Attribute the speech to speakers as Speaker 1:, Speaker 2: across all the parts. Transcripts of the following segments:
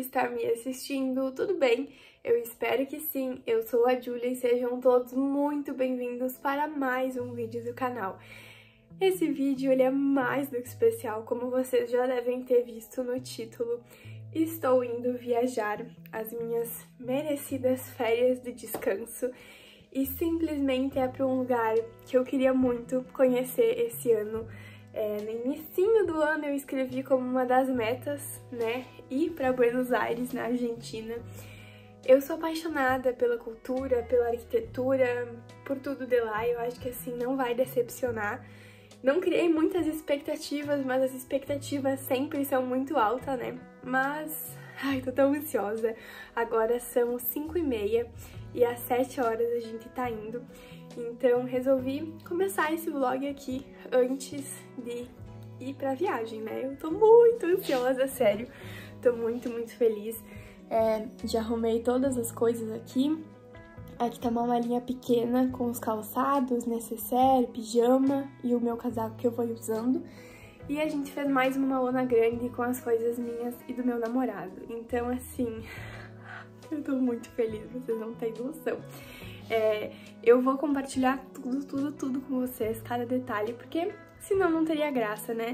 Speaker 1: está me assistindo, tudo bem? Eu espero que sim, eu sou a Júlia e sejam todos muito bem-vindos para mais um vídeo do canal. Esse vídeo ele é mais do que especial, como vocês já devem ter visto no título. Estou indo viajar as minhas merecidas férias de descanso e simplesmente é para um lugar que eu queria muito conhecer esse ano. No inicinho do ano eu escrevi como uma das metas, né, ir para Buenos Aires, na Argentina. Eu sou apaixonada pela cultura, pela arquitetura, por tudo de lá, eu acho que assim não vai decepcionar. Não criei muitas expectativas, mas as expectativas sempre são muito altas, né? Mas, ai, tô tão ansiosa. Agora são 5h30 e às 7 horas a gente tá indo. Então resolvi começar esse vlog aqui antes de ir pra viagem, né? Eu tô muito ansiosa, sério. Tô muito feliz. Já arrumei todas as coisas aqui. Aqui tá uma malinha pequena com os calçados, necessaire, pijama e o meu casaco que eu vou usando. E a gente fez mais uma malona grande com as coisas minhas e do meu namorado. Então, assim, eu tô muito feliz, vocês não têm noção. Eu vou compartilhar tudo com vocês, cada detalhe, porque senão não teria graça, né?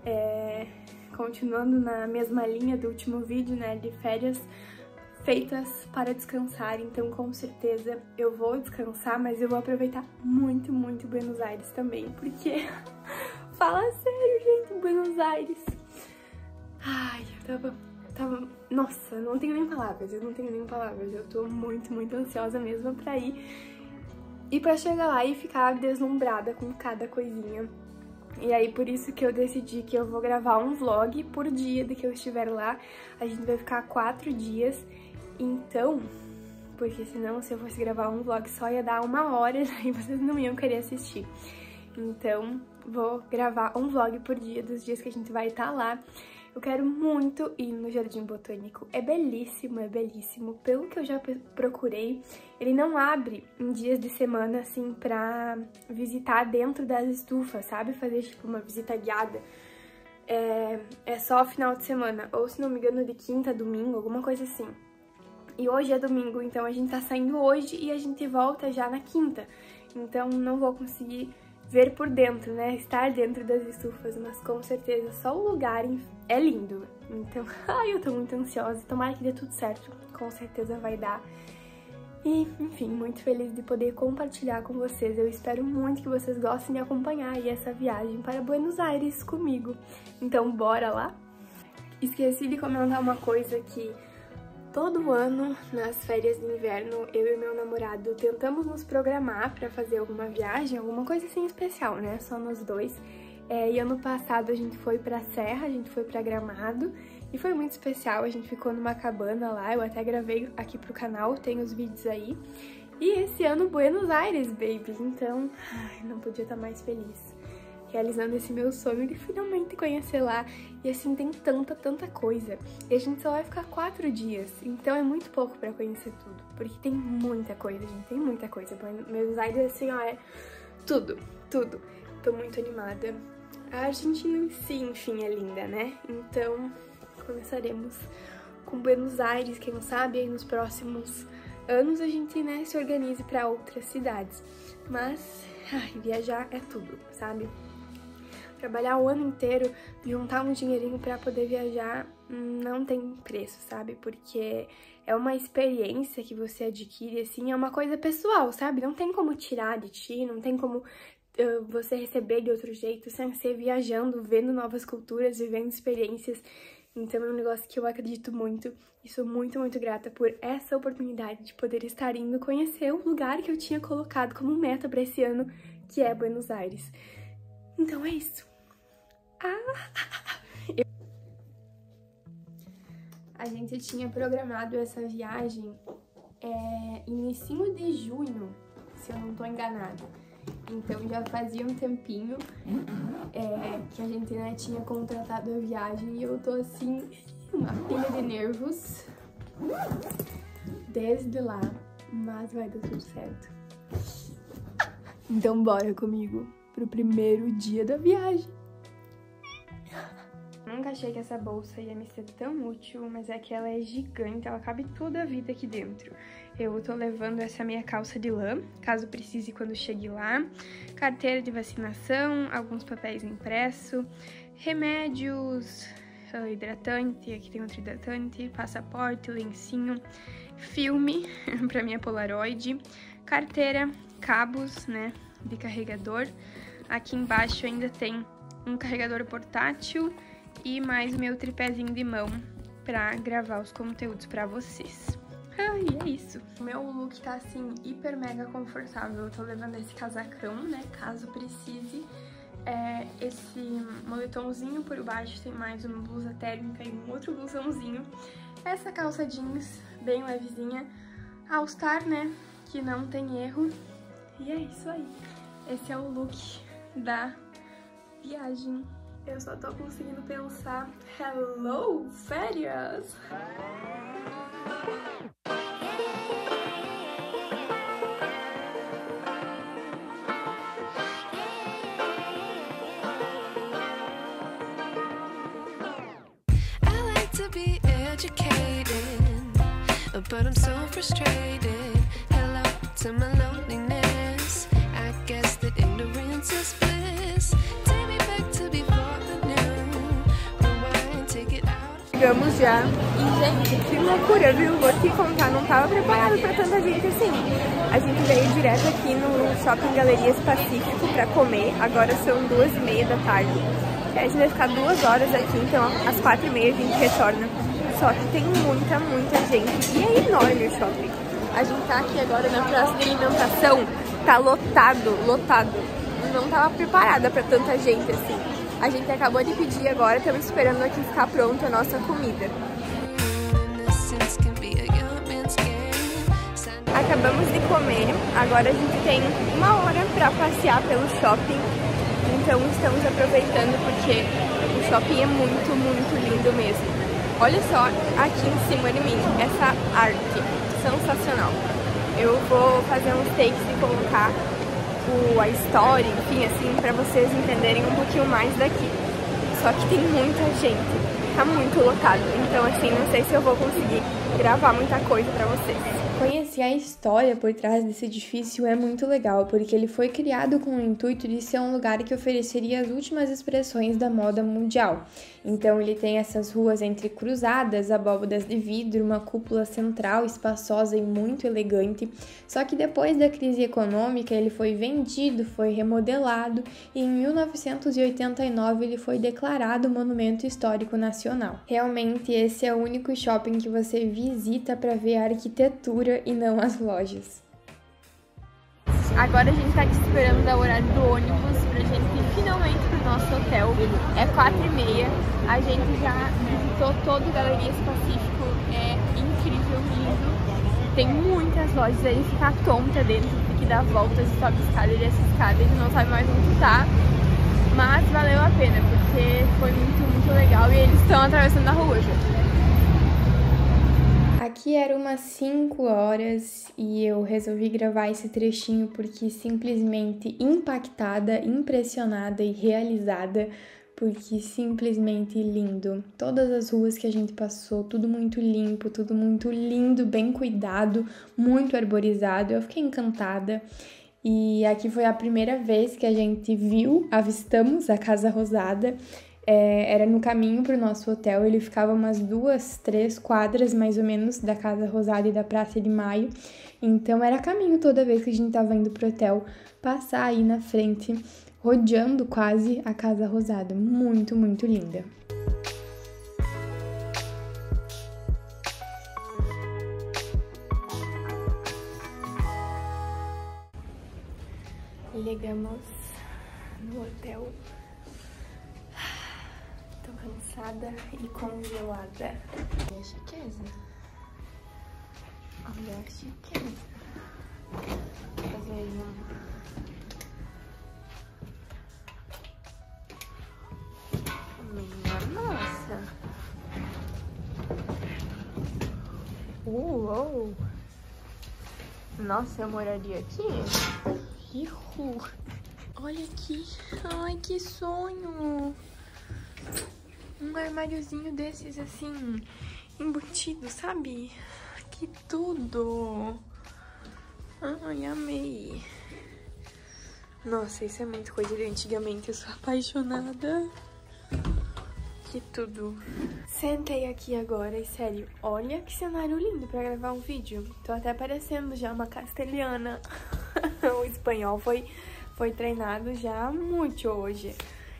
Speaker 1: Continuando na mesma linha do último vídeo, né, de férias feitas para descansar, então com certeza eu vou descansar, mas eu vou aproveitar muito Buenos Aires também, porque, fala sério, gente, Buenos Aires. Ai, eu tava... Nossa, eu não tenho nem palavras, eu tô muito ansiosa mesmo pra ir. E pra chegar lá e ficar deslumbrada com cada coisinha. E aí, por isso que eu decidi que eu vou gravar um vlog por dia de que eu estiver lá. A gente vai ficar 4 dias, então... Porque senão, se eu fosse gravar um vlog só, ia dar 1 hora e vocês não iam querer assistir. Então, vou gravar um vlog por dia dos dias que a gente vai estar lá. Eu quero muito ir no Jardim Botânico, é belíssimo, pelo que eu já procurei, ele não abre em dias de semana, assim, pra visitar dentro das estufas, sabe? Fazer, tipo, uma visita guiada, é só final de semana, ou se não me engano, de quinta a domingo, alguma coisa assim. E hoje é domingo, então a gente tá saindo hoje e a gente volta já na quinta, então não vou conseguir ver por dentro, né, estar dentro das estufas, mas com certeza só o lugar é lindo. Então, ai, eu tô muito ansiosa, tomara que dê tudo certo, com certeza vai dar. E, enfim, muito feliz de poder compartilhar com vocês. Eu espero muito que vocês gostem de acompanhar aí essa viagem para Buenos Aires comigo. Então, bora lá? Esqueci de comentar uma coisa que todo ano, nas férias de inverno, eu e meu namorado tentamos nos programar pra fazer alguma viagem, alguma coisa assim especial, né? Só nós dois. E ano passado a gente foi pra Serra, a gente foi pra Gramado, e foi muito especial, a gente ficou numa cabana lá, eu até gravei aqui pro canal, tem os vídeos aí. E esse ano, Buenos Aires, baby! Então, ai, não podia estar mais feliz. Realizando esse meu sonho de finalmente conhecer lá. E assim, tem tanta coisa. E a gente só vai ficar 4 dias, então é muito pouco pra conhecer tudo. Porque tem muita coisa, gente, tem muita coisa. Buenos Aires, assim, ó, é tudo. Tô muito animada. A Argentina em si, enfim, é linda, né? Então, começaremos com Buenos Aires, quem sabe aí nos próximos anos a gente, né, se organize pra outras cidades. Mas, ai, viajar é tudo, sabe? Trabalhar o ano inteiro, juntar um dinheirinho pra poder viajar não tem preço, sabe? Porque é uma experiência que você adquire, assim, é uma coisa pessoal, sabe? Não tem como tirar de ti, não tem como você receber de outro jeito sem ser viajando, vendo novas culturas, vivendo experiências. Então é um negócio que eu acredito muito e sou muito grata por essa oportunidade de poder estar indo conhecer o lugar que eu tinha colocado como meta pra esse ano, que é Buenos Aires. Então é isso. A gente tinha programado essa viagem inicinho de junho, se eu não tô enganada. Então já fazia um tempinho que a gente, né, tinha contratado a viagem e eu tô assim, uma pilha de nervos desde lá, mas vai dar tudo certo. Então bora comigo pro primeiro dia da viagem. nunca achei que essa bolsa ia me ser tão útil, mas é que ela é gigante, ela cabe toda a vida aqui dentro. Eu tô levando essa minha calça de lã, caso precise quando chegue lá, carteira de vacinação, alguns papéis impressos, remédios, hidratante, aqui tem outro hidratante, passaporte, lencinho, filme pra minha Polaroid, carteira, cabos, né, de carregador. Aqui embaixo ainda tem um carregador portátil e mais meu tripézinho de mão pra gravar os conteúdos pra vocês. E é isso. O meu look tá assim hiper mega confortável. Eu tô levando esse casacão, né, caso precise. Esse moletomzinho por baixo, tem mais uma blusa térmica e um outro blusãozinho. Essa calça jeans bem levezinha. All Star, né, que não tem erro. E é isso aí. Esse é o look da viagem. Eu só tô conseguindo pensar. Hello, férias!
Speaker 2: But I'm so frustrated. Hello to my loneliness. I guess that ignorance is bliss. Take me back to before the new. Rewind, take it out.
Speaker 1: Chegamos já. E, gente, que loucura, viu? Vou te contar, não tava preparado pra tanta gente assim. A gente veio direto aqui no Shopping Galerias Pacífico pra comer. Agora são 2h30 da tarde. A gente vai ficar 2 horas aqui, então às 4h30 a gente retorna. Só que tem muita gente e é enorme o shopping. A gente tá aqui agora na praça de alimentação, tá lotado. Não tava preparada pra tanta gente assim. A gente acabou de pedir agora, estamos esperando aqui ficar pronta a nossa comida. Acabamos de comer, agora a gente tem 1 hora pra passear pelo shopping. Então estamos aproveitando porque o shopping é muito lindo mesmo. Olha só aqui em cima de mim, essa arte sensacional. Eu vou fazer uns takes e colocar a história, enfim, assim, pra vocês entenderem um pouquinho mais daqui. Só que tem muita gente, tá muito lotado, então assim, não sei se eu vou conseguir gravar muita coisa pra vocês. Conhecer a história por trás desse edifício é muito legal, porque ele foi criado com o intuito de ser um lugar que ofereceria as últimas expressões da moda mundial. Então ele tem essas ruas entrecruzadas, abóbadas de vidro, uma cúpula central espaçosa e muito elegante. Só que depois da crise econômica ele foi vendido, foi remodelado e em 1989 ele foi declarado Monumento Histórico Nacional. Realmente esse é o único shopping que você visita para ver a arquitetura e não as lojas. Agora a gente tá aqui esperando dar o horário do ônibus pra gente ir finalmente pro nosso hotel. É 4h30. A gente já visitou todo o Galerias Pacífico. É incrível, lindo. Tem muitas lojas, a gente fica tonta dentro, tem que dar voltas e sobe escada e desce escada. A gente não sabe mais onde tá. Mas valeu a pena, porque foi muito legal e eles estão atravessando a rua já. Aqui era umas 5 horas e eu resolvi gravar esse trechinho porque simplesmente impactada, impressionada e realizada, porque simplesmente lindo. Todas as ruas que a gente passou, tudo muito limpo, tudo muito lindo, bem cuidado, muito arborizado. Eu fiquei encantada. E aqui foi a primeira vez que a gente avistamos a Casa Rosada. Era no caminho para o nosso hotel, ele ficava umas 2-3 quadras mais ou menos da Casa Rosada e da Praça de Maio, então era caminho toda vez que a gente estava indo pro hotel, passar aí na frente, rodeando quase a Casa Rosada, muito linda. Chegamos no hotel. Tô cansada e congelada. Olha a chiqueza. Olha a chiqueza. Vou fazer aí minha nossa. Uou! Nossa, eu moraria aqui? Olha aqui. Ai, que sonho! um armáriozinho desses, assim, embutido, sabe? Que tudo! Ai, amei! Nossa, isso é muito coisa de antigamente, eu sou apaixonada. Que tudo! Sentei aqui agora e, sério, olha que cenário lindo pra gravar um vídeo. Tô até parecendo já uma castelhana. O espanhol foi treinado já muito hoje.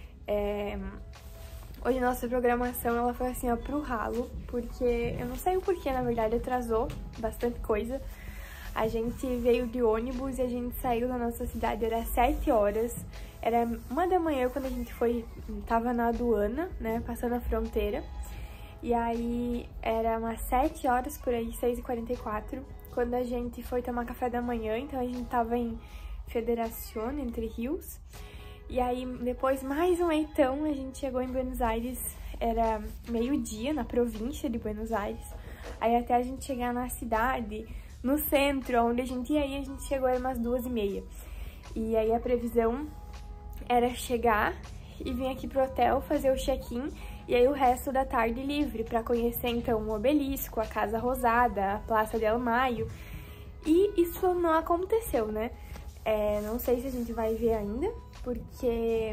Speaker 1: Hoje nossa programação, ela foi assim, ó, pro ralo, porque eu não sei o porquê, na verdade, atrasou bastante coisa. A gente veio de ônibus e a gente saiu da nossa cidade, era 7 horas. Era 1 da manhã quando a gente tava na aduana, né, passando a fronteira. E aí era umas 7 horas por aí, 6h44, quando a gente foi tomar café da manhã. Então a gente tava em Federación, Entre Rios. E aí depois, mais um eitão, a gente chegou em Buenos Aires, era meio-dia, na província de Buenos Aires. Aí até a gente chegar na cidade, no centro, onde a gente ia ir, a gente chegou era umas 2h30. E aí a previsão era chegar e vir aqui pro hotel, fazer o check-in, e aí o resto da tarde livre, pra conhecer então o Obelisco, a Casa Rosada, a Praça del Mayo. E isso não aconteceu, né? Não sei se a gente vai ver ainda, porque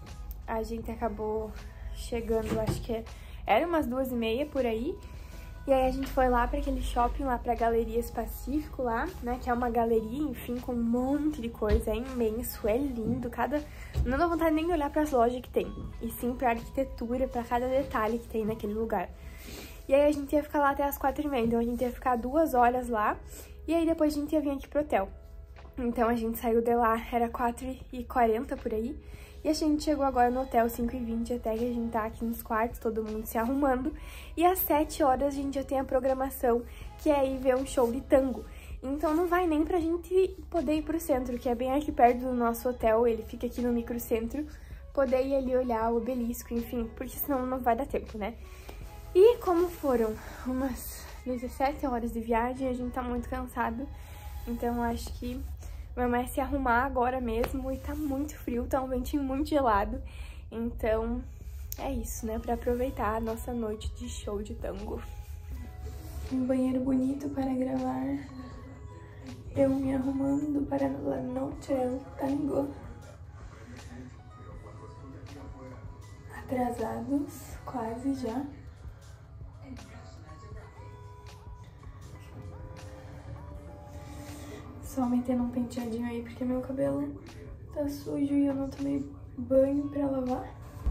Speaker 1: a gente acabou chegando, acho que era umas 2h30 por aí. E aí a gente foi lá para aquele shopping, lá pra Galerias Pacífico lá, né, que é uma galeria, enfim, com um monte de coisa, é imenso, é lindo, não dá vontade nem de olhar para as lojas que tem, e sim pra arquitetura, pra cada detalhe que tem naquele lugar. E aí a gente ia ficar lá até as 4h30, então a gente ia ficar 2 horas lá, e aí depois a gente ia vir aqui pro hotel. Então a gente saiu de lá, era 4h40 por aí, e a gente chegou agora no hotel 5h20, até que a gente tá aqui nos quartos, todo mundo se arrumando. E às 7 horas a gente já tem a programação, que é ir ver um show de tango. Então não vai nem pra gente poder ir pro centro, que é bem aqui perto do nosso hotel, ele fica aqui no microcentro, poder ir ali olhar o Obelisco, enfim, porque senão não vai dar tempo, né? E como foram umas 17 horas de viagem, a gente tá muito cansado, então acho que vamos se arrumar agora mesmo, e tá muito frio, tá um ventinho muito gelado. Então, é isso, né? Pra aproveitar a nossa noite de show de tango. Um banheiro bonito para gravar. Eu me arrumando para la noche del tango. Atrasados, quase já. Só metendo um penteadinho aí, porque meu cabelo tá sujo e eu não tomei banho pra lavar.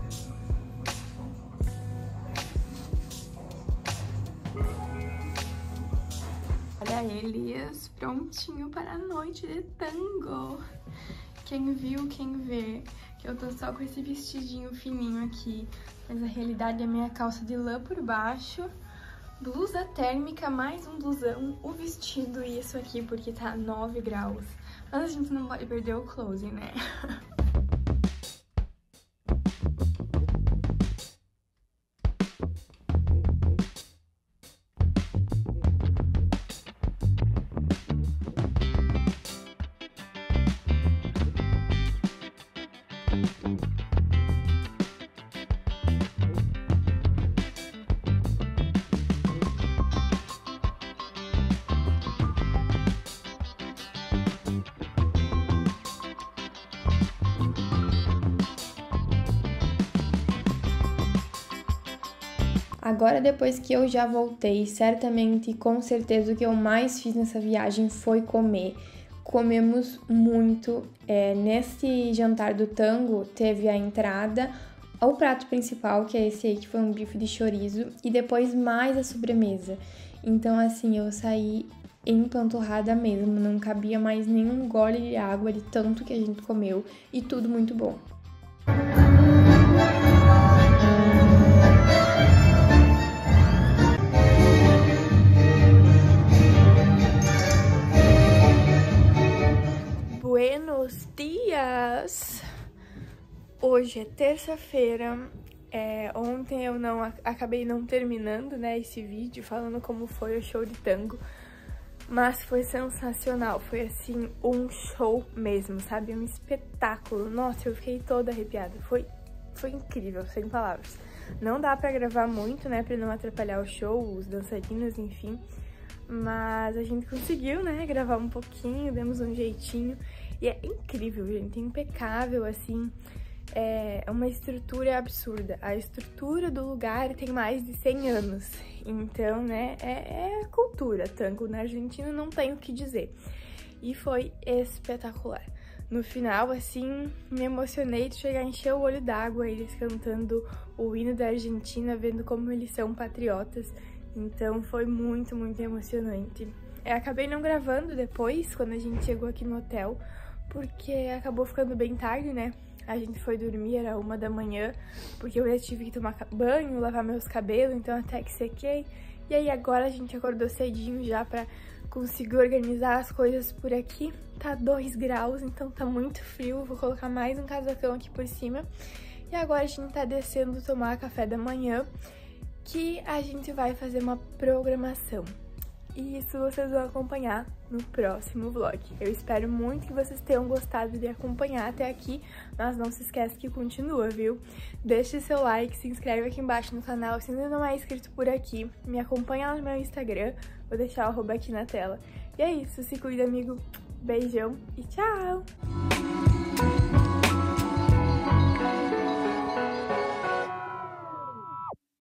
Speaker 1: Olha Elias, prontinho para a noite de tango. Quem viu, quem vê, que eu tô só com esse vestidinho fininho aqui, mas a realidade é minha calça de lã por baixo, blusa térmica, mais um blusão, o vestido e isso aqui porque tá 9 graus. Mas a gente não pode perder o close, né? Agora, depois que eu já voltei, certamente, com certeza, o que eu mais fiz nessa viagem foi comer. Comemos muito. Nesse jantar do tango, teve a entrada, o prato principal, que é esse aí, que foi um bife de chorizo, e depois mais a sobremesa. Então, assim, eu saí empanturrada mesmo, não cabia mais nenhum gole de água de tanto que a gente comeu, e tudo muito bom. Buenos dias! Hoje é terça-feira. Ontem eu acabei não terminando, né, esse vídeo falando como foi o show de tango, mas foi sensacional. Foi assim um show mesmo, sabe? Um espetáculo. Nossa, eu fiquei toda arrepiada. Foi incrível, sem palavras. Não dá pra gravar muito, né, pra não atrapalhar o show, os dançarinos, enfim. Mas a gente conseguiu, né, gravar um pouquinho, demos um jeitinho. E é incrível, gente, impecável, assim. É uma estrutura absurda. A estrutura do lugar tem mais de 100 anos. Então, né, é cultura. Tango na Argentina não tem o que dizer. E foi espetacular. No final, assim, me emocionei de chegar a encher o olho d'água, eles cantando o hino da Argentina, vendo como eles são patriotas. Então foi muito, muito emocionante. Eu acabei não gravando depois, quando a gente chegou aqui no hotel, porque acabou ficando bem tarde, né? A gente foi dormir, era 1 da manhã, porque eu já tive que tomar banho, lavar meus cabelos, então até que sequei. E aí agora a gente acordou cedinho já pra conseguir organizar as coisas por aqui. Tá 2 graus, então tá muito frio, vou colocar mais um casacão aqui por cima. E agora a gente tá descendo tomar café da manhã, que a gente vai fazer uma programação. E isso vocês vão acompanhar no próximo vlog. Eu espero muito que vocês tenham gostado de acompanhar até aqui, mas não se esquece que continua, viu? Deixe seu like, se inscreve aqui embaixo no canal se ainda não é inscrito por aqui, me acompanha lá no meu Instagram, vou deixar o arroba aqui na tela. E é isso, se cuida, amigo. Beijão e tchau!